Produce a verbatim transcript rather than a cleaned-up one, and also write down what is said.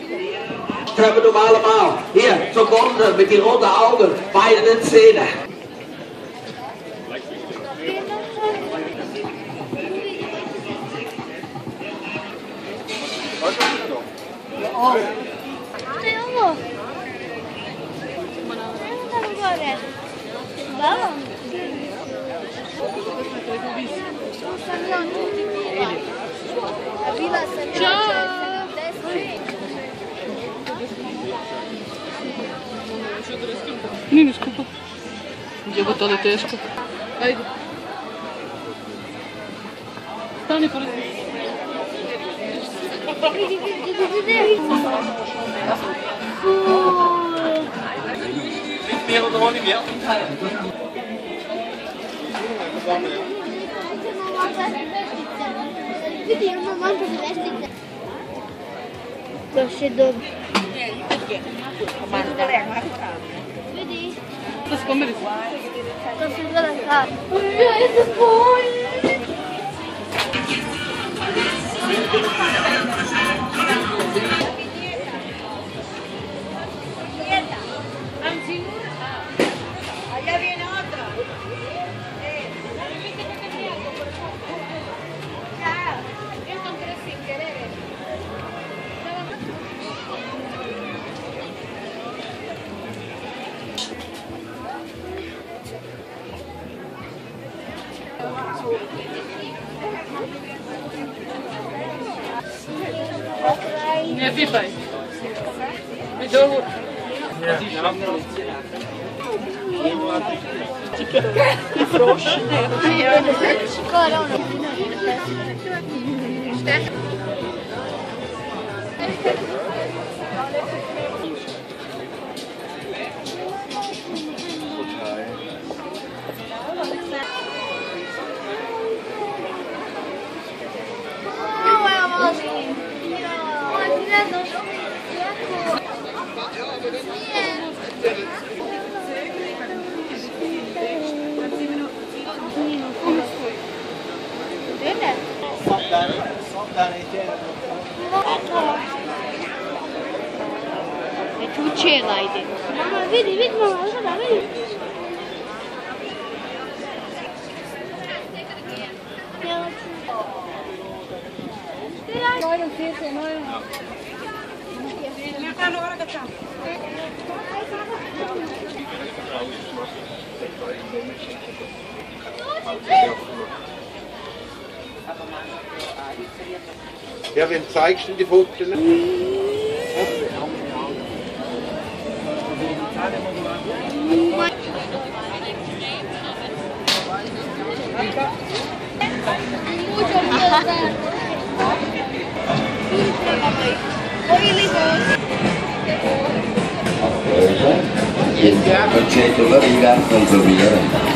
Das haben wir allemaal. Hier, so Gondel mit den roten Augen, beide Zähne. Oh. Nije mi skupo. Jebote, ali teško. Ajde. Stani pored. Meer oder nicht mehr? Vidi, ima manko za veštice. Još je dobro. Vidi. Da se pomeri. To se gleda sad. Ja je se bojim. Allá viene otra. Ya, yo encontré sin querer. Ne pipaj. I dobro. I frosch. Skoro ono. E tu c'era lì dentro. Mamma, vedi, vedi, mamma, guarda, vedi. Noi non siete, noi no. Ja, wem zeigst du die Fotos? Il concetto da riga controllare.